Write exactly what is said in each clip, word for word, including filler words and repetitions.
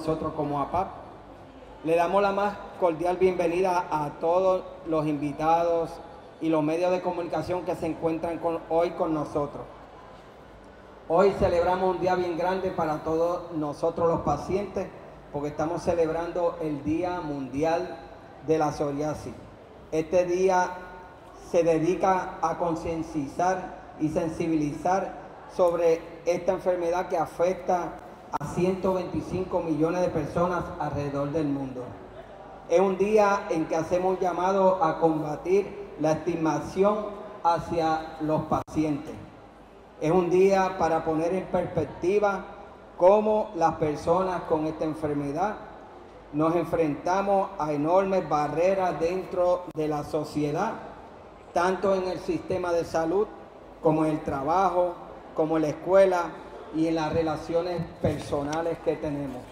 nosotros como A P A P. Le damos la más cordial bienvenida a todos los invitados y los medios de comunicación que se encuentran con, hoy con nosotros. Hoy celebramos un día bien grande para todos nosotros los pacientes, porque estamos celebrando el Día Mundial de la Psoriasis. Este día se dedica a concientizar y sensibilizar sobre esta enfermedad que afecta a ciento veinticinco millones de personas alrededor del mundo. Es un día en que hacemos llamado a combatir la estigmación hacia los pacientes. Es un día para poner en perspectiva cómo las personas con esta enfermedad nos enfrentamos a enormes barreras dentro de la sociedad, tanto en el sistema de salud como en el trabajo, como en la escuela y en las relaciones personales que tenemos.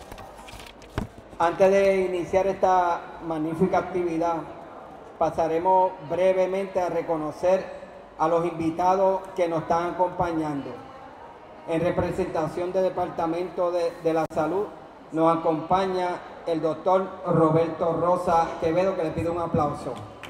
Antes de iniciar esta magnífica actividad, pasaremos brevemente a reconocer a los invitados que nos están acompañando. En representación del Departamento de, de la Salud, nos acompaña el doctor Roberto Rosa Quevedo, que le pido un aplauso.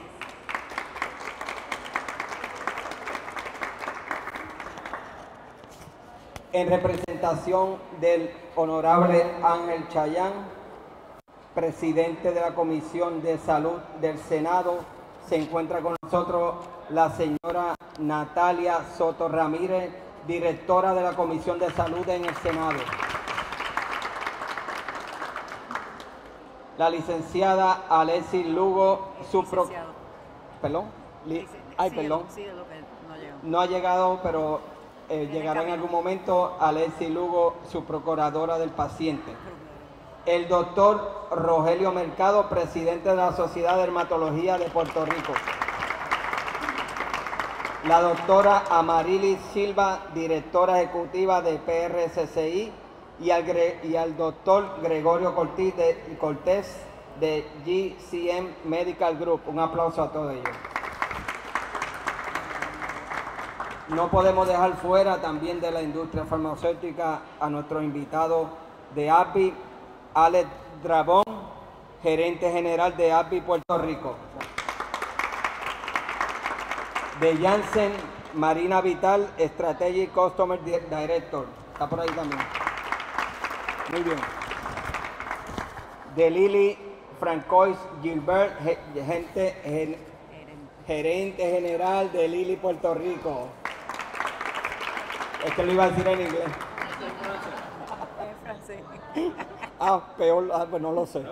En representación del honorable Ángel Chayán, presidente de la Comisión de Salud del Senado, se encuentra con nosotros la señora Natalia Soto Ramírez, directora de la Comisión de Salud en el Senado. La licenciada Alexis Lugo, su pro... ¿Perdón? Li... Ay, perdón. No ha llegado, pero eh, llegará en algún momento. Alexis Lugo, su procuradora del paciente. El doctor Rogelio Mercado, presidente de la Sociedad de Dermatología de Puerto Rico. La doctora Amarilis Silva, directora ejecutiva de P R S C I, y al, y al doctor Gregorio Cortés de, Cortés de G C M Medical Group. Un aplauso a todos ellos. No podemos dejar fuera también de la industria farmacéutica a nuestro invitado de A P I, Alex Drabón, gerente general de A P I Puerto Rico. De Janssen, Marina Vital, Strategic Customer Director. Está por ahí también. Muy bien. De Lili Francois Gilbert, gente, gen, gerente general de Lili Puerto Rico. Es que lo iba a decir en inglés. Ah, peor, ah, pues no lo sé.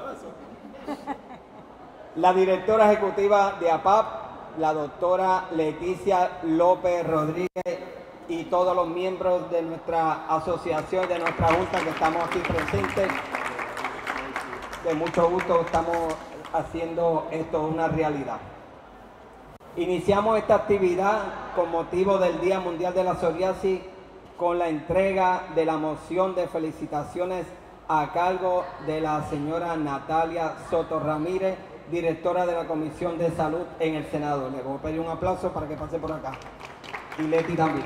La directora ejecutiva de A P A P, la doctora Leticia López Rodríguez, y todos los miembros de nuestra asociación, de nuestra junta que estamos aquí presentes. De mucho gusto estamos haciendo esto una realidad. Iniciamos esta actividad con motivo del Día Mundial de la Psoriasis con la entrega de la moción de felicitaciones a cargo de la señora Natalia Soto Ramírez, directora de la Comisión de Salud en el Senado. Le voy a pedir un aplauso para que pase por acá. Y Leti también.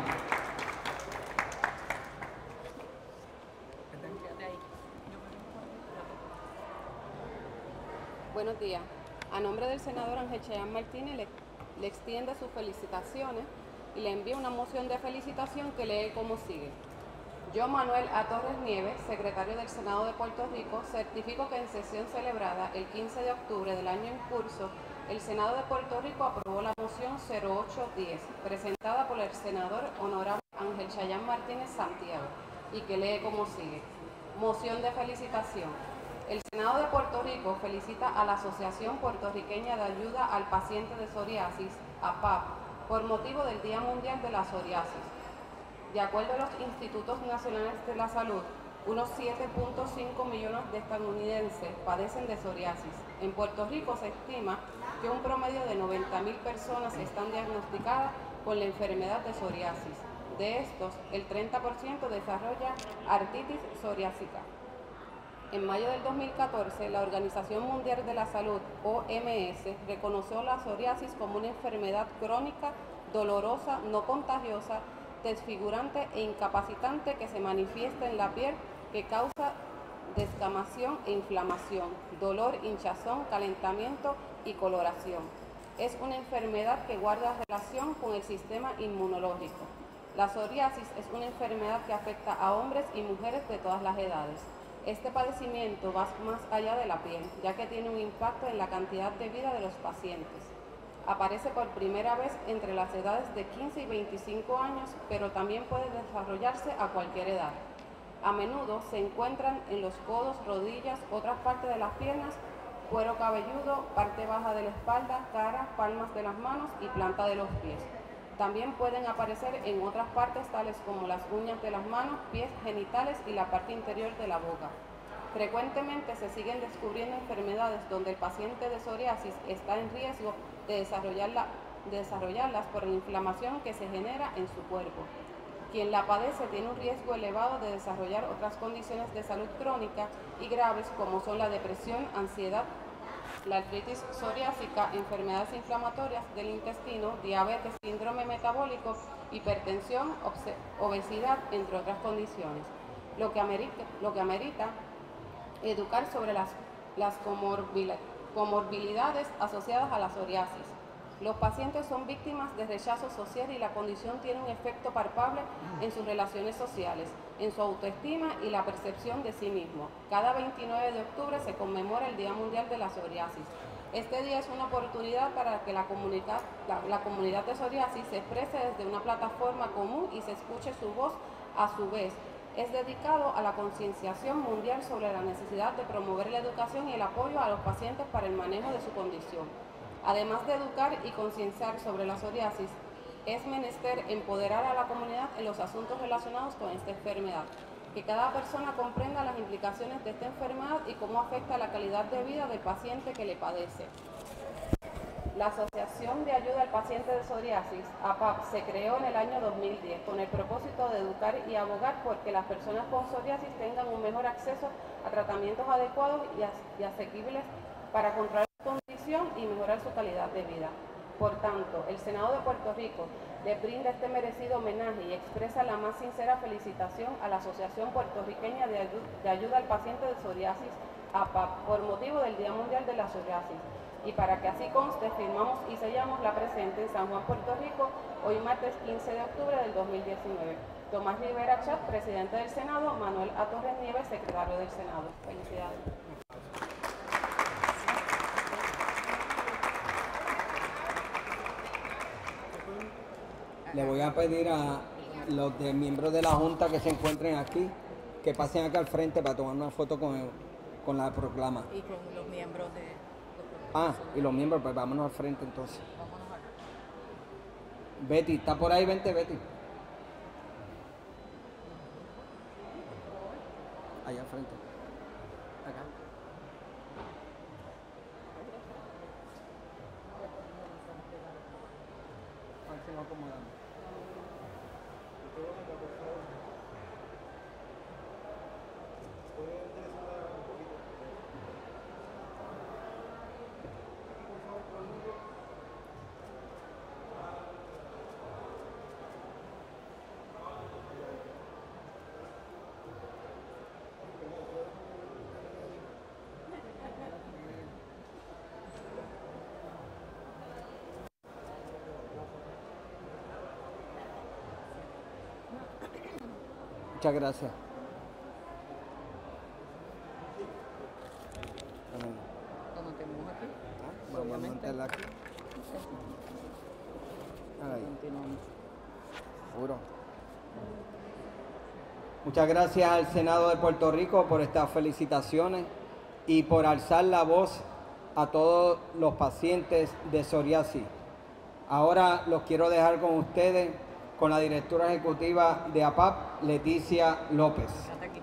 Buenos días. A nombre del senador Ángel Chayán Martínez le, le extiende sus felicitaciones y le envía una moción de felicitación que lee como sigue. Yo, Manuel A. Torres Nieves, secretario del Senado de Puerto Rico, certifico que en sesión celebrada el quince de octubre del año en curso, el Senado de Puerto Rico aprobó la moción cero ocho diez, presentada por el senador honorable Ángel Chayán Martínez Santiago, y que lee como sigue. Moción de felicitación. El Senado de Puerto Rico felicita a la Asociación Puertorriqueña de Ayuda al Paciente de Psoriasis, A P A P, por motivo del Día Mundial de la Psoriasis. De acuerdo a los Institutos Nacionales de la Salud, unos siete punto cinco millones de estadounidenses padecen de psoriasis. En Puerto Rico se estima que un promedio de noventa mil personas están diagnosticadas con la enfermedad de psoriasis. De estos, el treinta por ciento desarrolla artritis psoriásica. En mayo del dos mil catorce, la Organización Mundial de la Salud, O M S, reconoció la psoriasis como una enfermedad crónica, dolorosa, no contagiosa, desfigurante e incapacitante que se manifiesta en la piel, que causa descamación e inflamación, dolor, hinchazón, calentamiento y coloración. Es una enfermedad que guarda relación con el sistema inmunológico. La psoriasis es una enfermedad que afecta a hombres y mujeres de todas las edades. Este padecimiento va más allá de la piel, ya que tiene un impacto en la cantidad de vida de los pacientes. Aparece por primera vez entre las edades de quince y veinticinco años, pero también puede desarrollarse a cualquier edad. A menudo se encuentran en los codos, rodillas, otras partes de las piernas, cuero cabelludo, parte baja de la espalda, cara, palmas de las manos y planta de los pies. También pueden aparecer en otras partes tales como las uñas de las manos, pies, genitales y la parte interior de la boca. Frecuentemente se siguen descubriendo enfermedades donde el paciente de psoriasis está en riesgo de, desarrollarla, de desarrollarlas por la inflamación que se genera en su cuerpo. Quien la padece tiene un riesgo elevado de desarrollar otras condiciones de salud crónica y graves como son la depresión, ansiedad, la artritis psoriásica, enfermedades inflamatorias del intestino, diabetes, síndrome metabólico, hipertensión, obesidad, entre otras condiciones, lo que amerita, lo que amerita educar sobre las, las comorbilidades asociadas a la psoriasis. Los pacientes son víctimas de rechazo social y la condición tiene un efecto palpable en sus relaciones sociales, en su autoestima y la percepción de sí mismo. Cada veintinueve de octubre se conmemora el Día Mundial de la Psoriasis. Este día es una oportunidad para que la comunidad, la, la comunidad de psoriasis se exprese desde una plataforma común y se escuche su voz a su vez. Es dedicado a la concienciación mundial sobre la necesidad de promover la educación y el apoyo a los pacientes para el manejo de su condición. Además de educar y concienciar sobre la psoriasis, es menester empoderar a la comunidad en los asuntos relacionados con esta enfermedad, que cada persona comprenda las implicaciones de esta enfermedad y cómo afecta la calidad de vida del paciente que le padece. La Asociación de Ayuda al Paciente de Psoriasis, A P A P, se creó en el año dos mil diez con el propósito de educar y abogar por que las personas con psoriasis tengan un mejor acceso a tratamientos adecuados y, as y asequibles para controlar la condición y mejorar su calidad de vida. Por tanto, el Senado de Puerto Rico le brinda este merecido homenaje y expresa la más sincera felicitación a la Asociación Puertorriqueña de, Ayu de Ayuda al Paciente de Psoriasis, A P A P, por motivo del Día Mundial de la Psoriasis. Y para que así conste, firmamos y sellamos la presente en San Juan, Puerto Rico, hoy martes quince de octubre del dos mil diecinueve. Tomás Rivera Chat, presidente del Senado, Manuel A. Torres Nieves, secretario del Senado. Felicidades. Le voy a pedir a los de miembros de la Junta que se encuentren aquí, que pasen acá al frente para tomar una foto con, el, con la proclama. Y con los miembros de... Ah, y los miembros, pues vámonos al frente entonces. Vámonos acá. Betty, ¿está por ahí? Vente, Betty. Allá al frente. Acá. A ver si nos acomodamos. Muchas gracias. ¿Lo mantenemos aquí? Ah, vamos a mantenerla aquí. Ahí. Continuamos. Seguro. Muchas gracias al Senado de Puerto Rico por estas felicitaciones y por alzar la voz a todos los pacientes de psoriasis. Ahora los quiero dejar con ustedes, con la directora ejecutiva de A P A P, Leticia López. Aquí.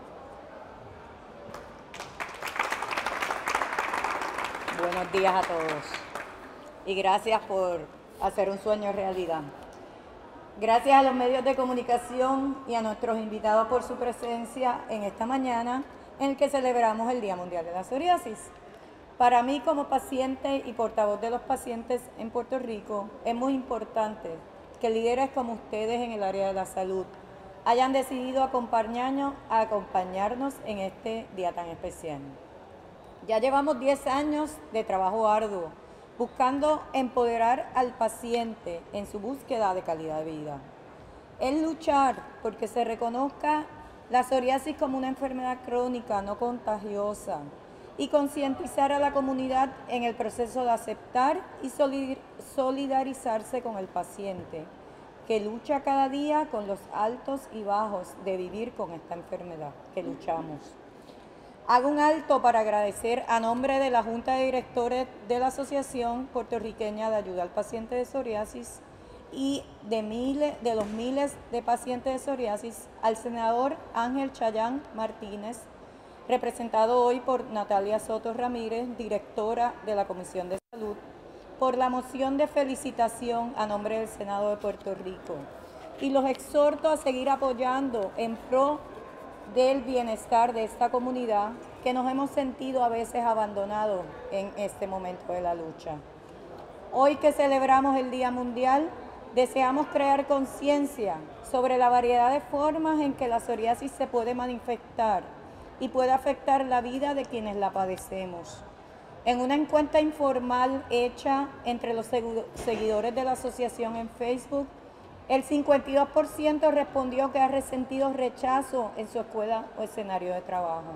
Buenos días a todos y gracias por hacer un sueño realidad. Gracias a los medios de comunicación y a nuestros invitados por su presencia en esta mañana en el que celebramos el Día Mundial de la Psoriasis. Para mí, como paciente y portavoz de los pacientes en Puerto Rico, es muy importante que líderes como ustedes en el área de la salud hayan decidido acompañarnos, acompañarnos en este día tan especial. Ya llevamos diez años de trabajo arduo, buscando empoderar al paciente en su búsqueda de calidad de vida. Es luchar porque se reconozca la psoriasis como una enfermedad crónica no contagiosa y concientizar a la comunidad en el proceso de aceptar y solidarizarse con el paciente, que lucha cada día con los altos y bajos de vivir con esta enfermedad que luchamos. Hago un alto para agradecer a nombre de la Junta de Directores de la Asociación Puertorriqueña de Ayuda al Paciente de Psoriasis y de, miles, de los miles de pacientes de psoriasis al senador Ángel Chayán Martínez, representado hoy por Natalia Soto Ramírez, directora de la Comisión de Salud, por la moción de felicitación a nombre del Senado de Puerto Rico. Y los exhorto a seguir apoyando en pro del bienestar de esta comunidad que nos hemos sentido a veces abandonados en este momento de la lucha. Hoy que celebramos el Día Mundial, deseamos crear conciencia sobre la variedad de formas en que la psoriasis se puede manifestar y puede afectar la vida de quienes la padecemos. En una encuesta informal hecha entre los seguidores de la asociación en Facebook, el cincuenta y dos por ciento respondió que ha resentido rechazo en su escuela o escenario de trabajo.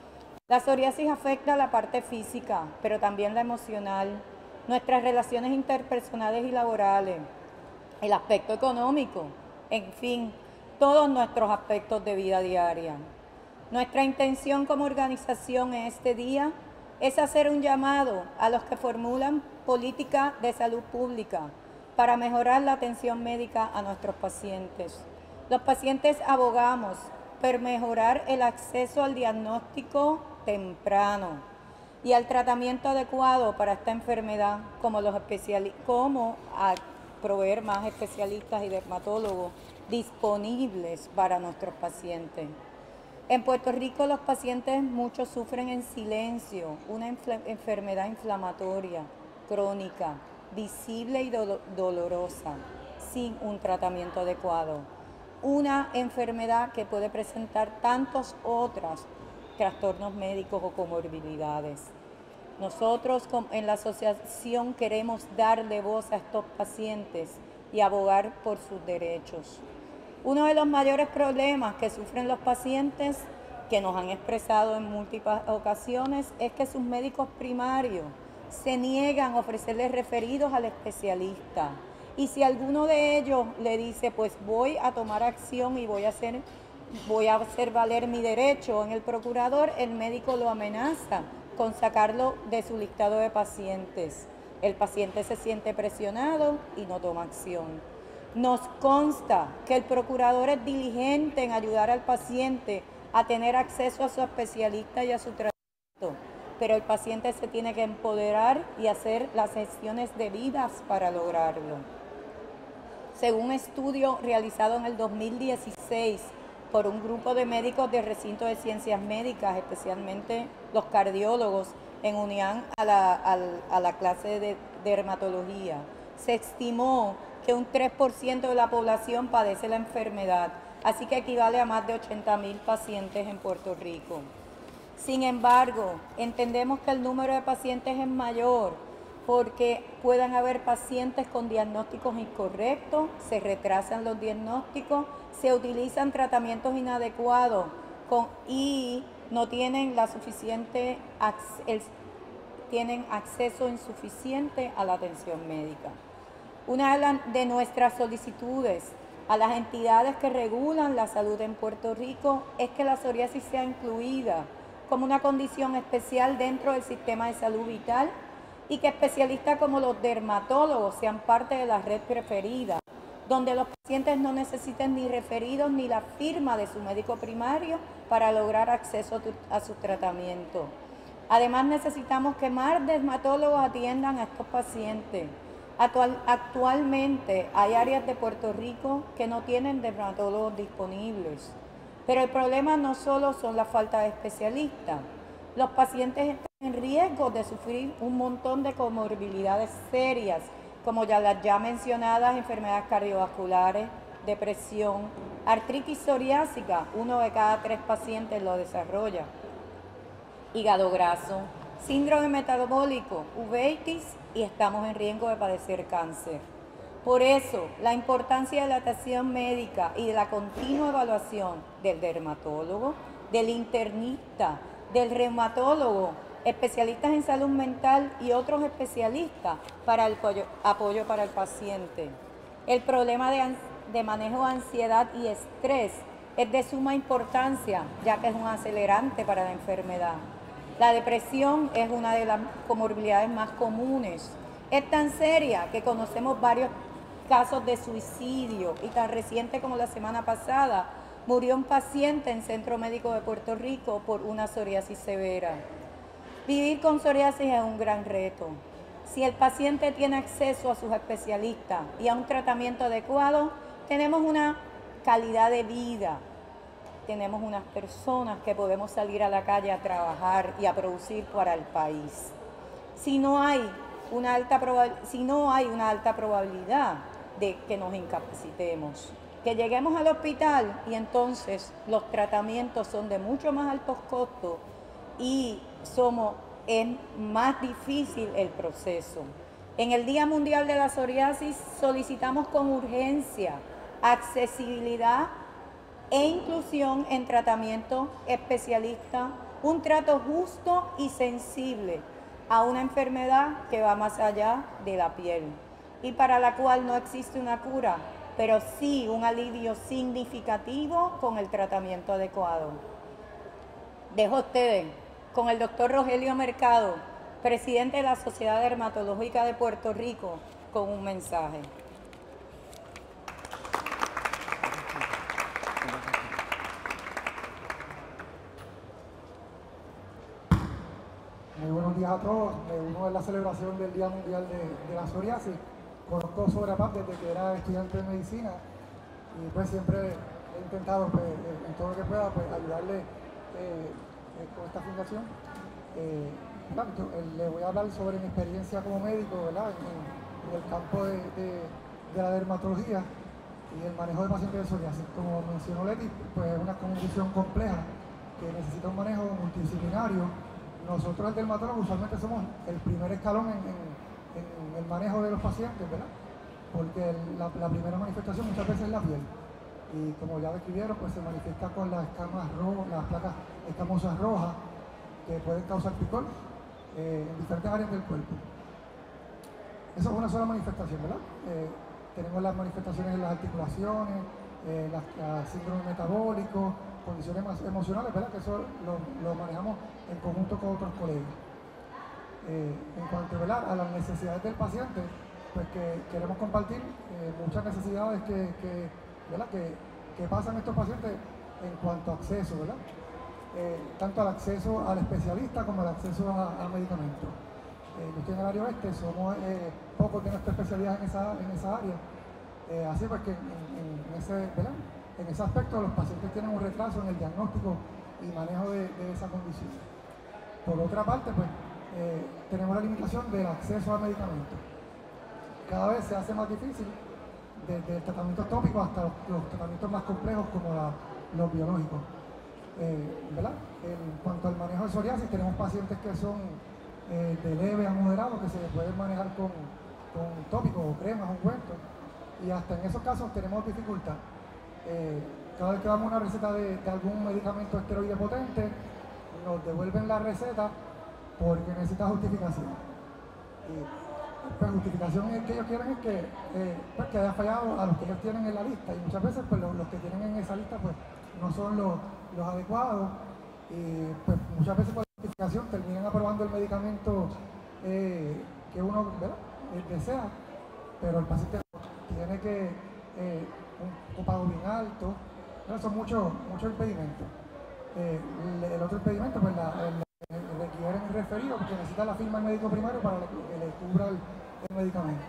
La psoriasis afecta la parte física, pero también la emocional, nuestras relaciones interpersonales y laborales, el aspecto económico, en fin, todos nuestros aspectos de vida diaria. Nuestra intención como organización en este día es hacer un llamado a los que formulan política de salud pública para mejorar la atención médica a nuestros pacientes. Los pacientes abogamos por mejorar el acceso al diagnóstico temprano y al tratamiento adecuado para esta enfermedad, como, los especiali- como a proveer más especialistas y dermatólogos disponibles para nuestros pacientes. En Puerto Rico los pacientes muchos sufren en silencio una enfermedad inflamatoria crónica, visible y do- dolorosa, sin un tratamiento adecuado. Una enfermedad que puede presentar tantos otros trastornos médicos o comorbilidades. Nosotros en la asociación queremos darle voz a estos pacientes y abogar por sus derechos. Uno de los mayores problemas que sufren los pacientes, que nos han expresado en múltiples ocasiones, es que sus médicos primarios se niegan a ofrecerles referidos al especialista. Y si alguno de ellos le dice, pues voy a tomar acción y voy a hacer, voy a hacer valer mi derecho en el procurador, el médico lo amenaza con sacarlo de su listado de pacientes. El paciente se siente presionado y no toma acción. Nos consta que el procurador es diligente en ayudar al paciente a tener acceso a su especialista y a su tratamiento, pero el paciente se tiene que empoderar y hacer las gestiones debidas para lograrlo. Según un estudio realizado en el dos mil dieciséis por un grupo de médicos del recinto de ciencias médicas, especialmente los cardiólogos, en unión a la, a, a la clase de dermatología, se estimó que un tres por ciento de la población padece la enfermedad, así que equivale a más de ochenta mil pacientes en Puerto Rico. Sin embargo, entendemos que el número de pacientes es mayor porque puedan haber pacientes con diagnósticos incorrectos, se retrasan los diagnósticos, se utilizan tratamientos inadecuados con, y no tienen la suficiente el, tienen acceso insuficiente a la atención médica. Una de, la, de nuestras solicitudes a las entidades que regulan la salud en Puerto Rico es que la psoriasis sea incluida como una condición especial dentro del sistema de salud vital y que especialistas como los dermatólogos sean parte de la red preferida, donde los pacientes no necesiten ni referidos ni la firma de su médico primario para lograr acceso a su tratamiento. Además, necesitamos que más dermatólogos atiendan a estos pacientes. Actual, actualmente hay áreas de Puerto Rico que no tienen dermatólogos disponibles, pero el problema no solo son la falta de especialistas. Los pacientes están en riesgo de sufrir un montón de comorbilidades serias, como ya las ya mencionadas enfermedades cardiovasculares, depresión, artritis psoriásica, uno de cada tres pacientes lo desarrolla, hígado graso, síndrome metabólico, uveitis y estamos en riesgo de padecer cáncer. Por eso, la importancia de la atención médica y de la continua evaluación del dermatólogo, del internista, del reumatólogo, especialistas en salud mental y otros especialistas para el apoyo, apoyo para el paciente. El problema de, de manejo de ansiedad y estrés es de suma importancia, ya que es un acelerante para la enfermedad. La depresión es una de las comorbilidades más comunes. Es tan seria que conocemos varios casos de suicidio y tan reciente como la semana pasada murió un paciente en Centro Médico de Puerto Rico por una psoriasis severa. Vivir con psoriasis es un gran reto. Si el paciente tiene acceso a sus especialistas y a un tratamiento adecuado, tenemos una calidad de vida. Tenemos unas personas que podemos salir a la calle a trabajar y a producir para el país. Si no hay una alta probabilidad, si no hay una alta probabilidad de que nos incapacitemos, que lleguemos al hospital y entonces los tratamientos son de mucho más altos costos y somos, es más difícil el proceso. En el Día Mundial de la Psoriasis solicitamos con urgencia accesibilidad e inclusión en tratamiento especialista, un trato justo y sensible a una enfermedad que va más allá de la piel y para la cual no existe una cura, pero sí un alivio significativo con el tratamiento adecuado. Dejo a ustedes con el doctor Rogelio Mercado, presidente de la Sociedad Dermatológica de Puerto Rico, con un mensaje. Muy buenos días a todos. Me uno en la celebración del Día Mundial de, de la Psoriasis. Conozco sobre A P A P desde que era estudiante de medicina y pues siempre he intentado pues, en todo lo que pueda pues, ayudarle eh, eh, con esta fundación. Eh, claro, yo, eh, le voy a hablar sobre mi experiencia como médico, ¿verdad? En, en el campo de, de, de la dermatología y el manejo de pacientes de psoriasis. Como mencionó Leti, pues es una condición compleja que necesita un manejo multidisciplinario. Nosotros, el dermatólogo, usualmente somos el primer escalón en, en, en el manejo de los pacientes, ¿verdad? Porque el, la, la primera manifestación muchas veces es la piel. Y como ya describieron, pues se manifiesta con las escamas rojas, las placas escamosas rojas, que pueden causar picor eh, en diferentes áreas del cuerpo. Eso es una sola manifestación, ¿verdad? Eh, tenemos las manifestaciones en las articulaciones, eh, las, las síndrome metabólico, condiciones más emocionales, ¿verdad? Que eso lo, lo manejamos en conjunto con otros colegas. Eh, en cuanto, ¿verdad?, a las necesidades del paciente, pues que queremos compartir eh, muchas necesidades que, que, ¿verdad?, que, que pasan estos pacientes en cuanto a acceso, ¿verdad? Eh, tanto al acceso al especialista como al acceso a, a medicamentos. Eh, yo estoy en el área oeste, somos eh, pocos de nuestra especialidad en esa, en esa área, eh, así pues que en, en, en, ese, ¿verdad?, en ese aspecto los pacientes tienen un retraso en el diagnóstico y manejo de, de esa condición. Por otra parte, pues eh, tenemos la limitación del acceso a medicamentos. Cada vez se hace más difícil, desde el tratamiento tópico hasta los, los tratamientos más complejos como la, los biológicos. Eh, ¿verdad? En cuanto al manejo de psoriasis, tenemos pacientes que son eh, de leve a moderado, que se pueden manejar con, con tópicos o cremas, ungüentos, y hasta en esos casos tenemos dificultad. Eh, cada vez que damos una receta de, de algún medicamento esteroide potente, nos devuelven la receta porque necesita justificación. Y, pues, justificación es que ellos quieren es que, eh, pues, que haya fallado a los que ellos tienen en la lista, y muchas veces pues, los, los que tienen en esa lista pues, no son los, los adecuados, y pues, muchas veces por la justificación terminan aprobando el medicamento eh, que uno, ¿verdad?, eh, desea, pero el paciente tiene que eh, un copago bien alto, ¿no? Son muchos muchos impedimentos. Eh, el, el otro impedimento, pues la, el, el requieren referido porque necesita la firma del médico primario para que le cubra el, el medicamento.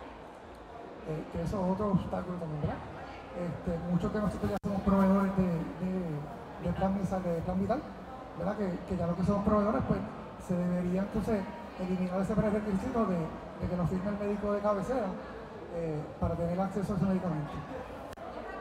Eh, que eso es otro obstáculo también, ¿verdad? Este, muchos de nosotros ya somos proveedores de, de, de, plan, de plan vital, ¿verdad? Que, que ya lo que somos proveedores, pues se debería entonces eliminar ese prerequisito de, de que nos firme el médico de cabecera eh, para tener acceso a ese medicamento.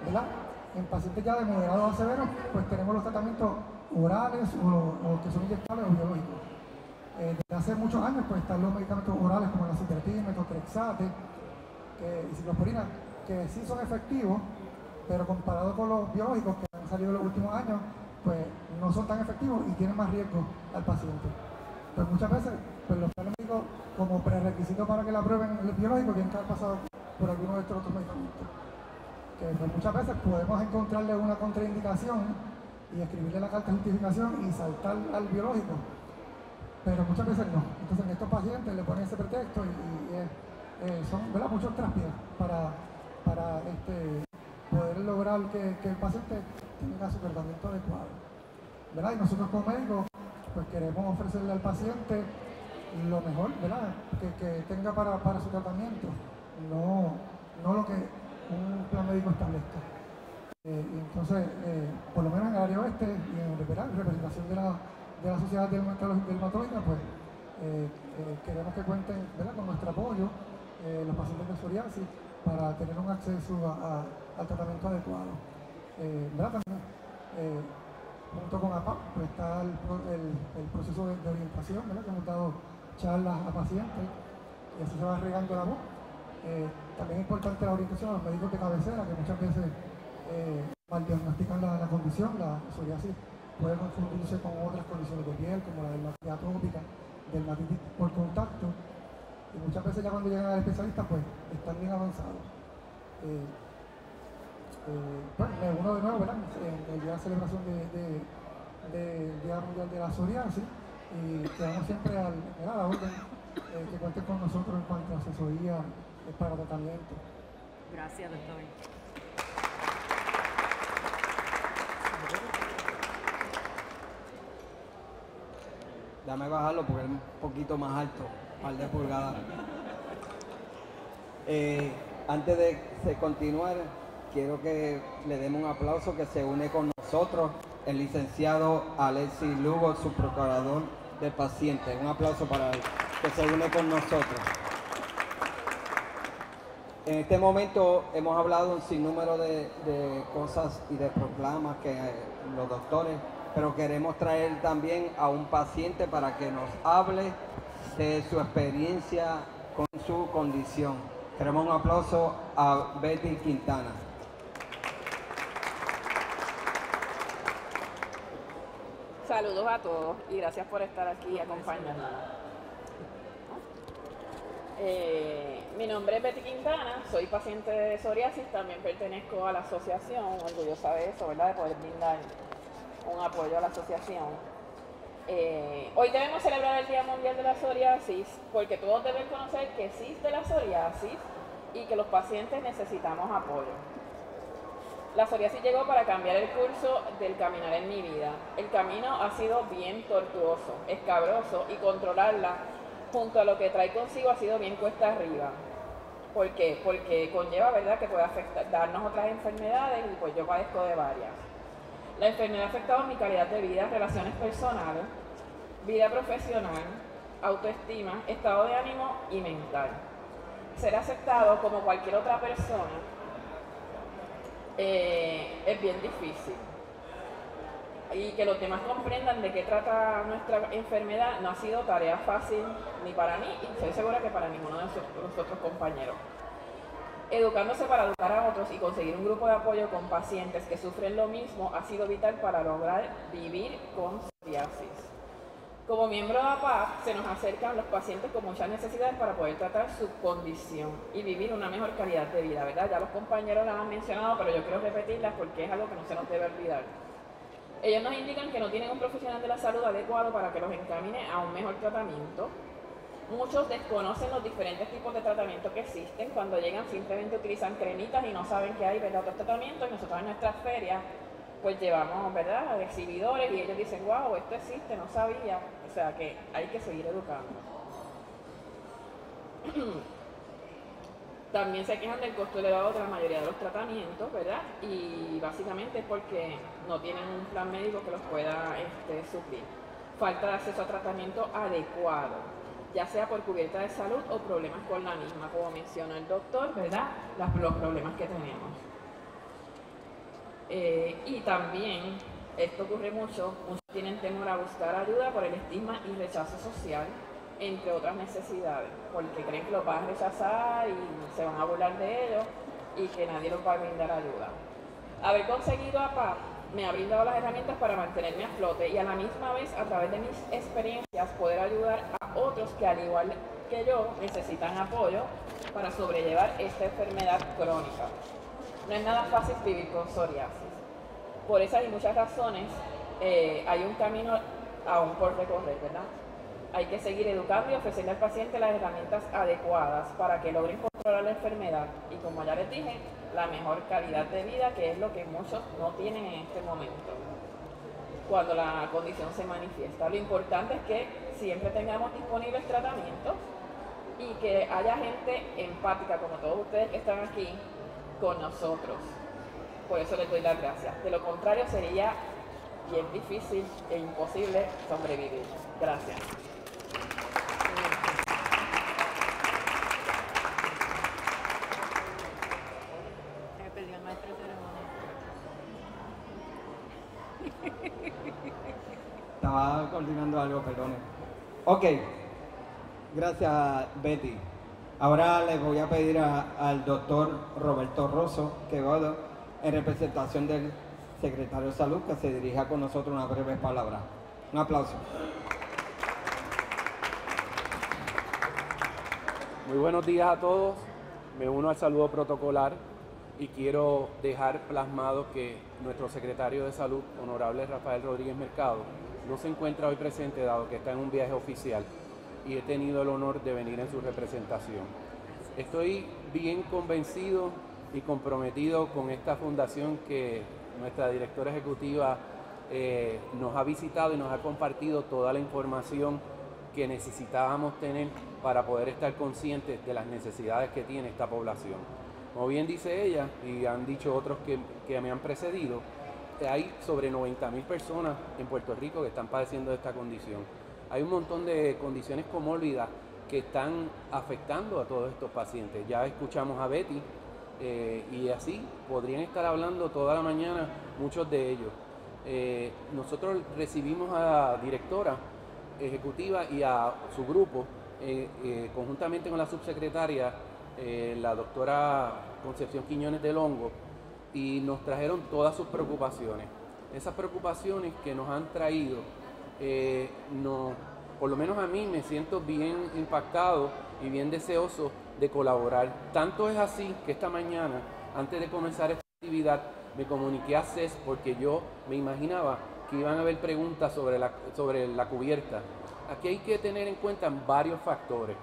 ¿verdad? En pacientes ya de moderado a severo, pues tenemos los tratamientos orales o los que son inyectables o biológicos. Eh, desde hace muchos años pues están los medicamentos orales como la citratina, metotrexate que, y ciclosporina, que sí son efectivos, pero comparado con los biológicos que han salido en los últimos años, pues no son tan efectivos y tienen más riesgo al paciente. Pues muchas veces pues los planes médicos, como prerequisito para que la aprueben el biológico, tienen que haber pasado por alguno de estos otros medicamentos. Que pues muchas veces podemos encontrarle una contraindicación y escribirle la carta de justificación y saltar al biológico, pero muchas veces no. Entonces en estos pacientes le ponen ese pretexto y, y eh, eh, son, ¿verdad?, muchos tráspidos para, para este, poder lograr que, que el paciente tenga su tratamiento adecuado, ¿verdad? Y nosotros como médicos pues queremos ofrecerle al paciente lo mejor, ¿verdad?, que, que tenga para, para su tratamiento, no, no lo que un plan médico establezca. Eh, y entonces, eh, por lo menos en el área oeste y en representación de la, de la Sociedad Dermatológica, pues eh, eh, queremos que cuenten, ¿verdad?, con nuestro apoyo eh, los pacientes de psoriasis para tener un acceso a, a, al tratamiento adecuado. Eh, ¿verdad? También, eh, junto con A P A P, pues está el, el, el proceso de, de orientación, ¿verdad?, que hemos dado charlas a pacientes y así se va regando la voz. Eh, también es importante la orientación a los médicos de cabecera, que muchas veces eh, mal diagnostican la, la condición. La psoriasis puede confundirse con otras condiciones de piel, como la dermatitis atópica, dermatitis por contacto, y muchas veces ya cuando llegan al especialista pues están bien avanzados. Eh, eh, bueno, me uno de nuevo, ¿verdad?, en el día de celebración del de, de, de Día Mundial de la Psoriasis, y quedamos siempre al, a la orden eh, que cuenten con nosotros en cuanto a asesoría eh, para tratamiento. Gracias, doctor. Dame bajarlo porque es un poquito más alto, un par de pulgadas. Eh, antes de, de continuar, quiero que le demos un aplauso que se une con nosotros el licenciado Alexis Lugo, su procurador del paciente. Un aplauso para él, que se une con nosotros. En este momento hemos hablado un sinnúmero de, de cosas y de proclamas que eh, los doctores, pero queremos traer también a un paciente para que nos hable de su experiencia con su condición. Queremos un aplauso a Betty Quintana. Saludos a todos y gracias por estar aquí y acompañarnos. Eh, mi nombre es Betty Quintana, soy paciente de psoriasis, también pertenezco a la asociación, orgullosa de eso, ¿verdad?, de poder brindar un apoyo a la asociación. Eh, hoy debemos celebrar el Día Mundial de la Psoriasis porque todos deben conocer que existe la psoriasis y que los pacientes necesitamos apoyo. La psoriasis llegó para cambiar el curso del caminar en mi vida. El camino ha sido bien tortuoso, escabroso, y controlarla junto a lo que trae consigo ha sido bien cuesta arriba. ¿Por qué? Porque conlleva, ¿verdad?, que puede afectar, darnos otras enfermedades, y pues yo padezco de varias. La enfermedad ha afectado mi calidad de vida, relaciones personales, vida profesional, autoestima, estado de ánimo y mental. Ser aceptado como cualquier otra persona eh, es bien difícil. Y que los demás comprendan de qué trata nuestra enfermedad no ha sido tarea fácil ni para mí, y estoy segura que para ninguno de los otros compañeros. Educándose para educar a otros y conseguir un grupo de apoyo con pacientes que sufren lo mismo ha sido vital para lograr vivir con psoriasis. Como miembro de A P A P, se nos acercan los pacientes con muchas necesidades para poder tratar su condición y vivir una mejor calidad de vida, ¿verdad? Ya los compañeros las han mencionado, pero yo quiero repetirlas porque es algo que no se nos debe olvidar. Ellos nos indican que no tienen un profesional de la salud adecuado para que los encamine a un mejor tratamiento. Muchos desconocen los diferentes tipos de tratamiento que existen. Cuando llegan simplemente utilizan cremitas y no saben que hay, ¿verdad?, otros tratamientos. Y nosotros en nuestras ferias pues llevamos, ¿verdad?, exhibidores y ellos dicen, wow, esto existe, no sabía. O sea que hay que seguir educando. También se quejan del costo elevado de la mayoría de los tratamientos, ¿verdad? Y básicamente es porque no tienen un plan médico que los pueda este, suplir. Falta de acceso a tratamiento adecuado, ya sea por cubierta de salud o problemas con la misma, como mencionó el doctor, ¿verdad?, Las, los problemas que tenemos. Eh, y también, esto ocurre mucho, muchos tienen temor a buscar ayuda por el estigma y rechazo social, entre otras necesidades, porque creen que los van a rechazar y se van a burlar de ellos y que nadie los va a brindar ayuda. Haber conseguido a P A P me ha brindado las herramientas para mantenerme a flote y a la misma vez, a través de mis experiencias, poder ayudar a otros que al igual que yo necesitan apoyo para sobrellevar esta enfermedad crónica. No es nada fácil vivir con psoriasis. Por esas y muchas razones, eh, hay un camino aún por recorrer, ¿verdad? Hay que seguir educando y ofrecerle al paciente las herramientas adecuadas para que logren controlar la enfermedad y, como ya les dije, la mejor calidad de vida, que es lo que muchos no tienen en este momento cuando la condición se manifiesta. Lo importante es que siempre tengamos disponibles tratamientos y que haya gente empática, como todos ustedes que están aquí, con nosotros. Por eso les doy las gracias. De lo contrario, sería bien difícil e imposible sobrevivir. Gracias. Se me perdió el maestro de ceremonia. Estaba coordinando algo, perdone. Ok, gracias Betty. Ahora les voy a pedir a- al doctor Roberto Rosso Quevedo, en representación del secretario de Salud, que se dirija con nosotros una breve palabra. Un aplauso. Muy buenos días a todos. Me uno al saludo protocolar y quiero dejar plasmado que nuestro secretario de Salud, honorable Rafael Rodríguez Mercado, no se encuentra hoy presente dado que está en un viaje oficial y he tenido el honor de venir en su representación. Estoy bien convencido y comprometido con esta fundación que nuestra directora ejecutiva eh, nos ha visitado y nos ha compartido toda la información que necesitábamos tener para poder estar conscientes de las necesidades que tiene esta población. Como bien dice ella, y han dicho otros que, que me han precedido, hay sobre noventa mil personas en Puerto Rico que están padeciendo de esta condición. Hay un montón de condiciones comórbidas que están afectando a todos estos pacientes. Ya escuchamos a Betty eh, y así podrían estar hablando toda la mañana muchos de ellos. Eh, nosotros recibimos a la directora ejecutiva y a su grupo, eh, eh, conjuntamente con la subsecretaria, eh, la doctora Concepción Quiñones del Hongo, y nos trajeron todas sus preocupaciones. Esas preocupaciones que nos han traído, eh, no, por lo menos a mí me siento bien impactado y bien deseoso de colaborar. Tanto es así que esta mañana, antes de comenzar esta actividad, me comuniqué a C E S porque yo me imaginaba que iban a haber preguntas sobre la, sobre la cubierta. Aquí hay que tener en cuenta varios factores.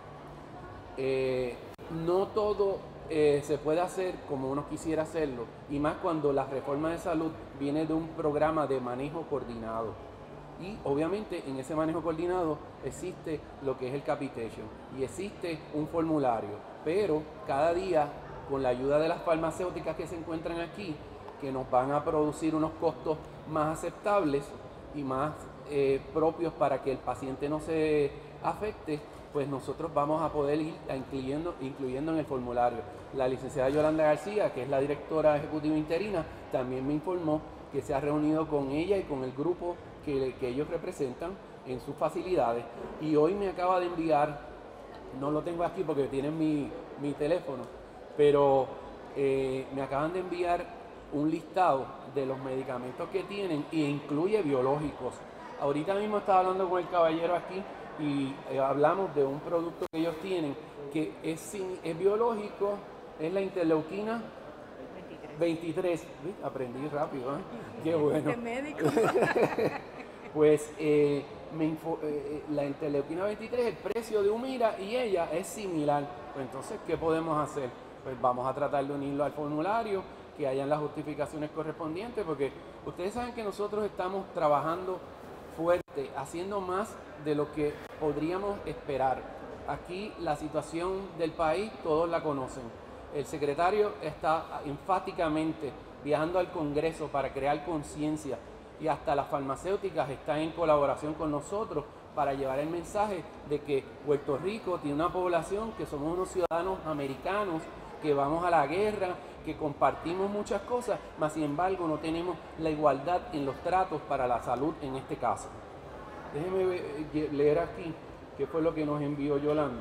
Eh, no todo eh, se puede hacer como uno quisiera hacerlo, y más cuando la reforma de salud viene de un programa de manejo coordinado. Y obviamente en ese manejo coordinado existe lo que es el capitation y existe un formulario, pero cada día, con la ayuda de las farmacéuticas que se encuentran aquí, que nos van a producir unos costos más aceptables y más eh, propios para que el paciente no se afecte, pues nosotros vamos a poder ir incluyendo, incluyendo en el formulario. La licenciada Yolanda García, que es la directora ejecutiva interina, también me informó que se ha reunido con ella y con el grupo que, que ellos representan en sus facilidades, y hoy me acaba de enviar, no lo tengo aquí porque tienen mi, mi teléfono, pero eh, me acaban de enviar un listado de los medicamentos que tienen e incluye biológicos. Ahorita mismo estaba hablando con el caballero aquí y eh, hablamos de un producto que ellos tienen que es, sin, es biológico, es la interleuquina veintitrés. ¿Sí? Aprendí rápido, ¿eh? Qué bueno. médico. Pues eh, me info, eh, la interleuquina veintitrés, el precio de Humira y ella es similar. Pues entonces, ¿qué podemos hacer? Pues vamos a tratar de unirlo al formulario, que hayan las justificaciones correspondientes, porque ustedes saben que nosotros estamos trabajando fuerte, haciendo más de lo que podríamos esperar. Aquí la situación del país todos la conocen. El secretario está enfáticamente viajando al Congreso para crear conciencia, y hasta las farmacéuticas están en colaboración con nosotros para llevar el mensaje de que Puerto Rico tiene una población que somos unos ciudadanos americanos que vamos a la guerra, que compartimos muchas cosas, mas sin embargo no tenemos la igualdad en los tratos para la salud en este caso. Déjeme leer aquí qué fue lo que nos envió Yolanda.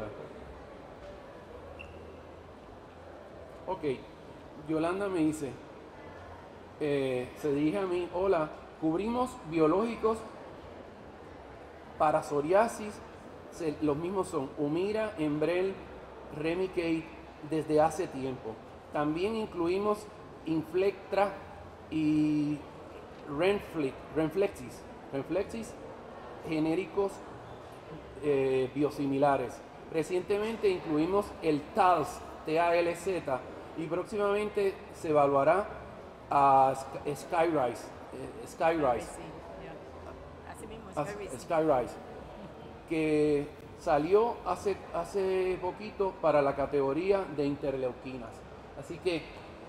Ok, Yolanda me dice, eh, se dirige a mí, hola, cubrimos biológicos para psoriasis, se, los mismos son Humira, Enbrel, Remicade desde hace tiempo. También incluimos Inflectra y Renflex, Renflexis, Renflexis genéricos eh, biosimilares. Recientemente incluimos el Talz, T A L Z, y próximamente se evaluará a Skyrise, eh, Skyrise, Así mismo, As- Skyrise. Skyrise, que salió hace, hace poquito para la categoría de interleuquinas. Así que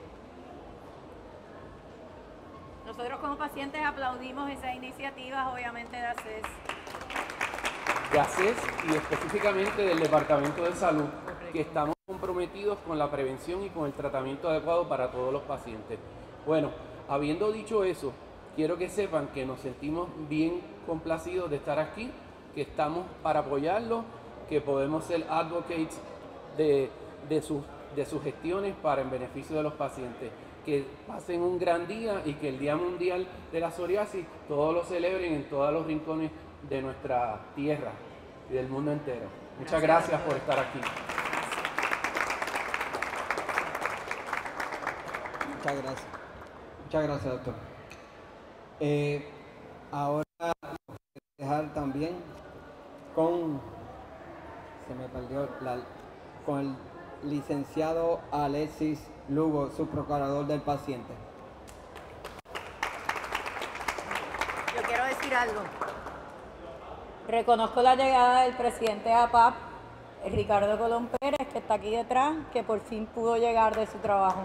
Nosotros como pacientes aplaudimos esas iniciativas, obviamente, de ACES. de ACES y específicamente del Departamento de Salud, que estamos comprometidos con la prevención y con el tratamiento adecuado para todos los pacientes. Bueno, habiendo dicho eso, quiero que sepan que nos sentimos bien complacidos de estar aquí, que estamos para apoyarlos, que podemos ser advocates de, de, sus, de sus gestiones para el beneficio de los pacientes. Que pasen un gran día y que el Día Mundial de la Psoriasis todos lo celebren en todos los rincones de nuestra tierra y del mundo entero. Muchas gracias por estar aquí. Muchas gracias. Muchas gracias, doctor. Eh, ahora voy a dejar también con, se me perdió, la, con el licenciado Alexis Lugo, subprocurador del paciente. Yo quiero decir algo. Reconozco la llegada del presidente de A P A P, Ricardo Colón Pérez, que está aquí detrás, que por fin pudo llegar de su trabajo.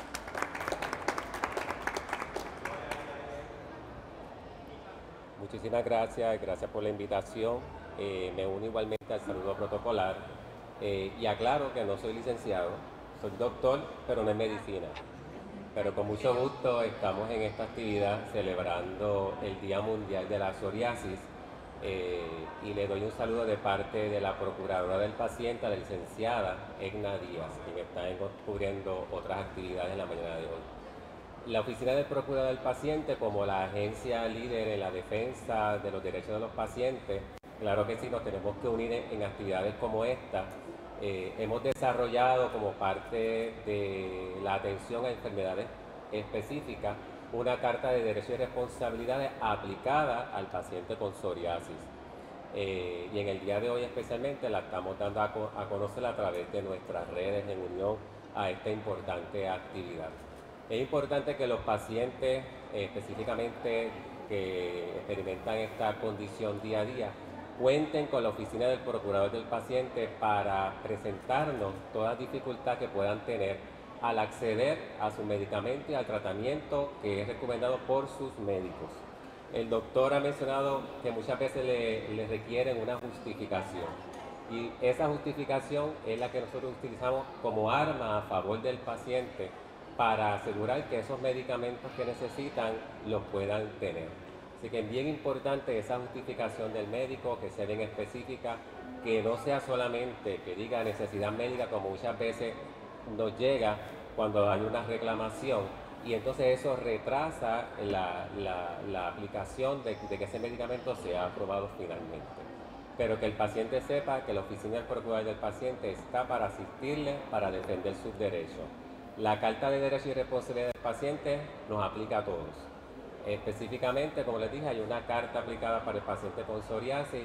Muchísimas gracias, gracias por la invitación. Eh, me uno igualmente al saludo protocolar eh, y aclaro que no soy licenciado, soy doctor, pero no en medicina. Pero con mucho gusto estamos en esta actividad celebrando el Día Mundial de la Psoriasis eh, y le doy un saludo de parte de la Procuradora del Paciente, la licenciada Egna Díaz, quien está cubriendo otras actividades en la mañana de hoy. La Oficina del Procurador del Paciente, como la agencia líder en la defensa de los derechos de los pacientes, claro que sí, nos tenemos que unir en, en actividades como esta. Eh, hemos desarrollado como parte de la atención a enfermedades específicas una carta de derechos y responsabilidades aplicada al paciente con psoriasis. Eh, y en el día de hoy especialmente la estamos dando a, co a conocer a través de nuestras redes en unión a esta importante actividad. Es importante que los pacientes, eh, específicamente que experimentan esta condición día a día, cuenten con la oficina del procurador del paciente para presentarnos toda dificultad que puedan tener al acceder a su medicamento y al tratamiento que es recomendado por sus médicos. El doctor ha mencionado que muchas veces le, le requieren una justificación y esa justificación es la que nosotros utilizamos como arma a favor del paciente para asegurar que esos medicamentos que necesitan los puedan tener. Así que es bien importante esa justificación del médico, que sea bien específica, que no sea solamente que diga necesidad médica, como muchas veces nos llega cuando hay una reclamación, y entonces eso retrasa la, la, la aplicación de, de que ese medicamento sea aprobado finalmente. Pero que el paciente sepa que la oficina del procurador del paciente está para asistirle, para defender sus derechos. La Carta de Derechos y Responsabilidades del Paciente nos aplica a todos. Específicamente, como les dije, hay una carta aplicada para el paciente con psoriasis,